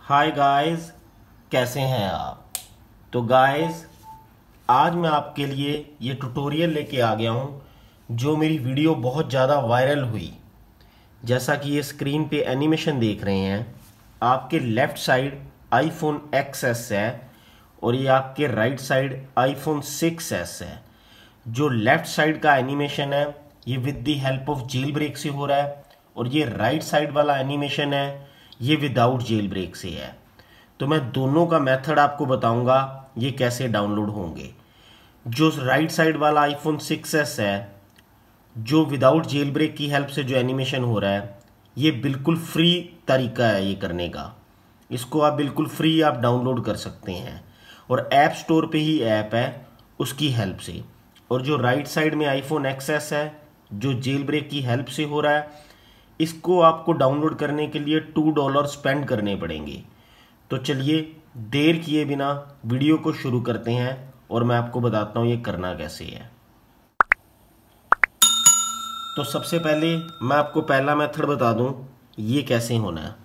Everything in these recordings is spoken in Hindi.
हाय गाइस, कैसे हैं आप। तो गाइस, आज मैं आपके लिए ये ट्यूटोरियल लेके आ गया हूँ जो मेरी वीडियो बहुत ज़्यादा वायरल हुई। जैसा कि ये स्क्रीन पे एनिमेशन देख रहे हैं, आपके लेफ़्ट साइड आईफोन XS है और ये आपके राइट साइड आईफोन 6s है। जो लेफ़्ट साइड का एनिमेशन है ये with the help of jailbreak से हो रहा है और ये राइट साइड वाला एनिमेशन है ये विदाउट जेल ब्रेक से है। तो मैं दोनों का मेथड आपको बताऊंगा ये कैसे डाउनलोड होंगे। जो राइट साइड वाला आईफोन 6s है, जो विदाउट जेल ब्रेक की हेल्प से जो एनिमेशन हो रहा है, ये बिल्कुल फ्री तरीका है ये करने का। इसको आप बिल्कुल फ्री आप डाउनलोड कर सकते हैं और ऐप स्टोर पे ही ऐप है उसकी हेल्प से। और जो राइट साइड में आईफोन XS है जो जेल ब्रेक की हेल्प से हो रहा है, इसको आपको डाउनलोड करने के लिए $2 स्पेंड करने पड़ेंगे। तो चलिए देर किए बिना वीडियो को शुरू करते हैं और मैं आपको बताता हूँ ये करना कैसे है। तो सबसे पहले मैं आपको पहला मेथड बता दूं ये कैसे होना है।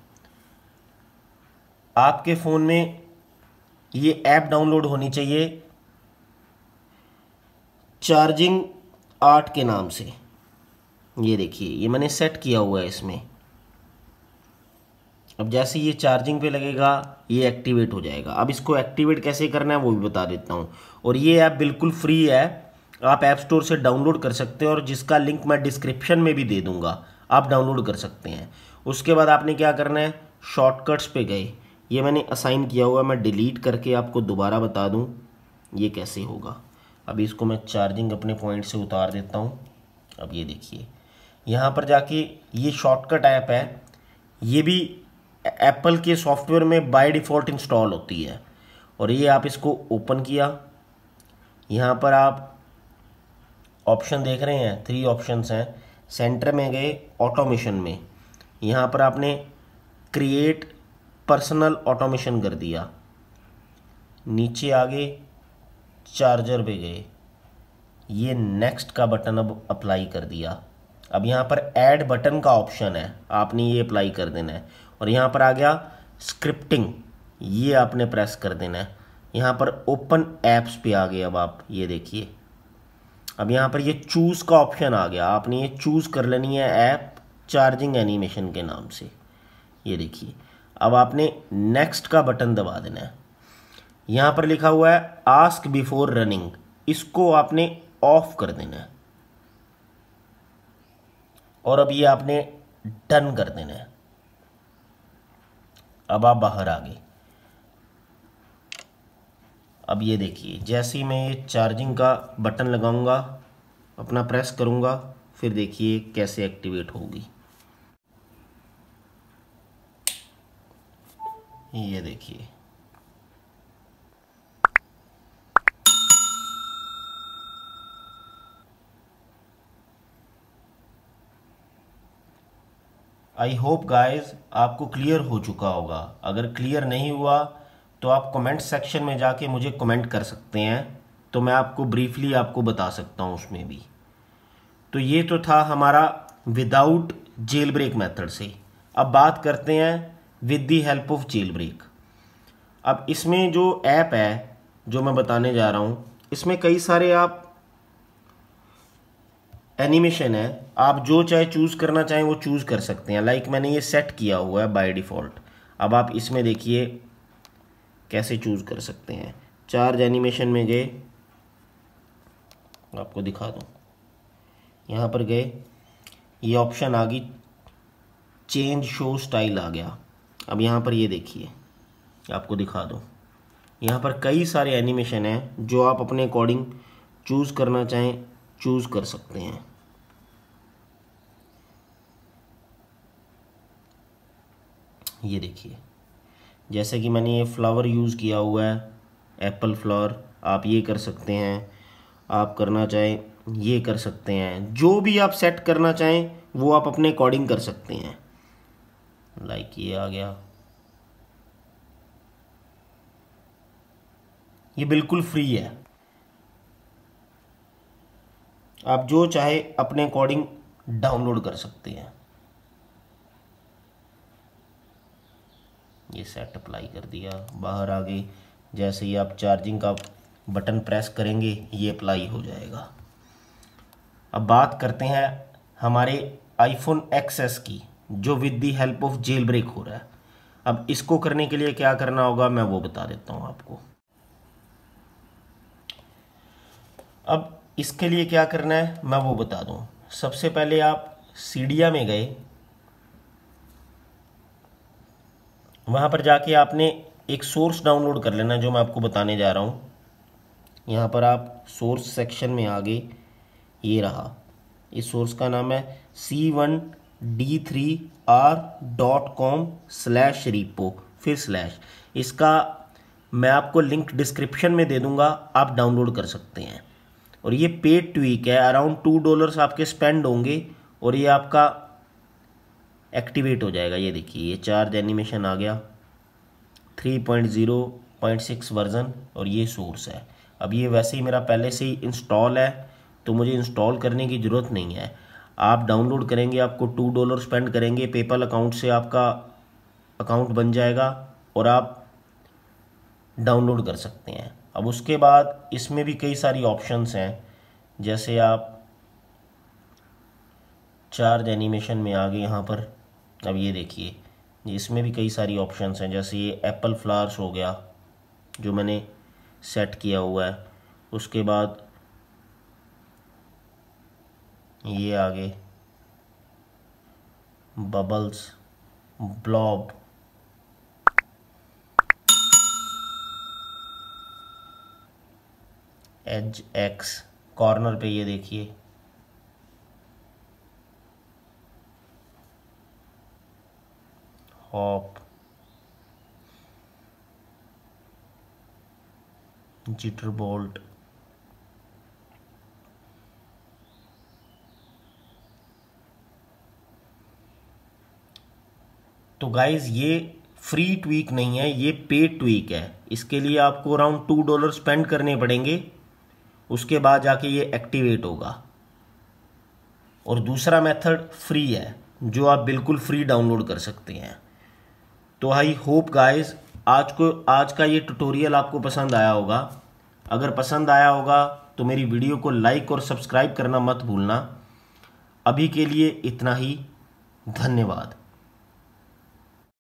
आपके फ़ोन में ये ऐप डाउनलोड होनी चाहिए चार्जिंग आर्ट के नाम से। ये देखिए, ये मैंने सेट किया हुआ है इसमें। अब जैसे ये चार्जिंग पे लगेगा ये एक्टिवेट हो जाएगा। अब इसको एक्टिवेट कैसे करना है वो भी बता देता हूँ। और ये ऐप बिल्कुल फ्री है, आप ऐप स्टोर से डाउनलोड कर सकते हैं और जिसका लिंक मैं डिस्क्रिप्शन में भी दे दूँगा, आप डाउनलोड कर सकते हैं। उसके बाद आपने क्या करना है, शॉर्टकट्स पे गए, ये मैंने असाइन किया हुआ, मैं डिलीट करके आपको दोबारा बता दूँ ये कैसे होगा। अभी इसको मैं चार्जिंग अपने पॉइंट से उतार देता हूँ। अब ये देखिए, यहाँ पर जाके ये शॉर्टकट ऐप है, ये भी एप्पल के सॉफ्टवेयर में बाय डिफ़ॉल्ट इंस्टॉल होती है। और ये आप इसको ओपन किया, यहाँ पर आप ऑप्शन देख रहे हैं, 3 ऑप्शंस हैं। सेंटर में गए ऑटोमेशन में, यहाँ पर आपने क्रिएट पर्सनल ऑटोमेशन कर दिया। नीचे आगे चार्जर पे गए, ये नेक्स्ट का बटन अब अप्लाई कर दिया। अब यहाँ पर ऐड बटन का ऑप्शन है, आपने ये अप्लाई कर देना है। और यहाँ पर आ गया स्क्रिप्टिंग, ये आपने प्रेस कर देना है। यहाँ पर ओपन ऐप्स पे आ गए। अब आप ये देखिए, अब यहाँ पर ये चूज़ का ऑप्शन आ गया, आपने ये चूज़ कर लेनी है ऐप चार्जिंग एनिमेशन के नाम से। ये देखिए, अब आपने नेक्स्ट का बटन दबा देना है। यहाँ पर लिखा हुआ है आस्क बिफोर रनिंग, इसको आपने ऑफ कर देना है। और अब ये आपने डन कर देना है। अब आप बाहर आ गए। अब ये देखिए, जैसे ही मैं ये चार्जिंग का बटन लगाऊंगा, अपना प्रेस करूंगा, फिर देखिए कैसे एक्टिवेट होगी। ये देखिए, आई होप गाइस आपको क्लियर हो चुका होगा। अगर क्लियर नहीं हुआ तो आप कमेंट सेक्शन में जाके मुझे कमेंट कर सकते हैं, तो मैं आपको ब्रीफली आपको बता सकता हूँ उसमें भी। तो ये तो था हमारा विदाउट जेल ब्रेक मेथड से। अब बात करते हैं with the help of jailbreak. अब इसमें जो ऐप है जो मैं बताने जा रहा हूँ, इसमें कई सारे आप एनिमेशन है, आप जो चाहे चूज़ करना चाहें वो चूज़ कर सकते हैं। लाइक मैंने ये सेट किया हुआ है बाय डिफ़ॉल्ट। अब आप इसमें देखिए कैसे चूज़ कर सकते हैं। चार्ज एनिमेशन में गए, आपको दिखा दूँ, यहाँ पर गए, ये ऑप्शन आ गई चेंज शो स्टाइल आ गया। अब यहाँ पर ये देखिए, आपको दिखा दूँ, यहाँ पर कई सारे एनिमेशन हैं जो आप अपने अकॉर्डिंग चूज़ करना चाहें चूज़ कर सकते हैं। ये देखिए, जैसे कि मैंने ये फ्लावर यूज़ किया हुआ है, एप्पल फ्लावर, आप ये कर सकते हैं। आप करना चाहें ये कर सकते हैं, जो भी आप सेट करना चाहें वो आप अपने अकॉर्डिंग कर सकते हैं। लाइक ये आ गया, ये बिल्कुल फ्री है, आप जो चाहे अपने अकॉर्डिंग डाउनलोड कर सकते हैं। ये सेट अप्लाई कर दिया, बाहर आ गई। जैसे ही आप चार्जिंग का बटन प्रेस करेंगे ये अप्लाई हो जाएगा। अब बात करते हैं हमारे आईफोन XS की, जो with the help of jailbreak हो रहा है। अब इसको करने के लिए क्या करना होगा मैं वो बता देता हूँ आपको। अब इसके लिए क्या करना है मैं वो बता दूँ। सबसे पहले आप सीडिया में गए, वहाँ पर जाके आपने एक सोर्स डाउनलोड कर लेना जो मैं आपको बताने जा रहा हूँ। यहाँ पर आप सोर्स सेक्शन में आ गए, ये रहा, इस सोर्स का नाम है c1d3r.com/repo फिर स्लैश। इसका मैं आपको लिंक डिस्क्रिप्शन में दे दूंगा, आप डाउनलोड कर सकते हैं। और ये पेड ट्वीक है, अराउंड $2 आपके स्पेंड होंगे और ये आपका एक्टिवेट हो जाएगा। ये देखिए ये चार्ज एनिमेशन आ गया, 3.0.6 वर्जन और ये सोर्स है। अब ये वैसे ही मेरा पहले से ही इंस्टॉल है तो मुझे इंस्टॉल करने की ज़रूरत नहीं है। आप डाउनलोड करेंगे, आपको $2 स्पेंड करेंगे, पेपल अकाउंट से आपका अकाउंट बन जाएगा और आप डाउनलोड कर सकते हैं। अब उसके बाद इसमें भी कई सारी ऑप्शंस हैं, जैसे आप चार्ज एनिमेशन में आ गए यहाँ पर। अब ये देखिए इसमें भी कई सारी ऑप्शंस हैं, जैसे ये एप्पल फ्लावर्स हो गया जो मैंने सेट किया हुआ है। उसके बाद ये आगे bubbles, blob, edge X, corner पे ये देखिए हॉप, जिटर बोल्ट, तो गाइज ये फ्री ट्वीक नहीं है, ये पेड ट्वीक है। इसके लिए आपको अराउंड $2 स्पेंड करने पड़ेंगे, उसके बाद जाके ये एक्टिवेट होगा। और दूसरा मेथड फ्री है जो आप बिल्कुल फ्री डाउनलोड कर सकते हैं। तो आई होप गाइज आज का ये ट्यूटोरियल आपको पसंद आया होगा। अगर पसंद आया होगा तो मेरी वीडियो को लाइक और सब्सक्राइब करना मत भूलना। अभी के लिए इतना ही, धन्यवाद।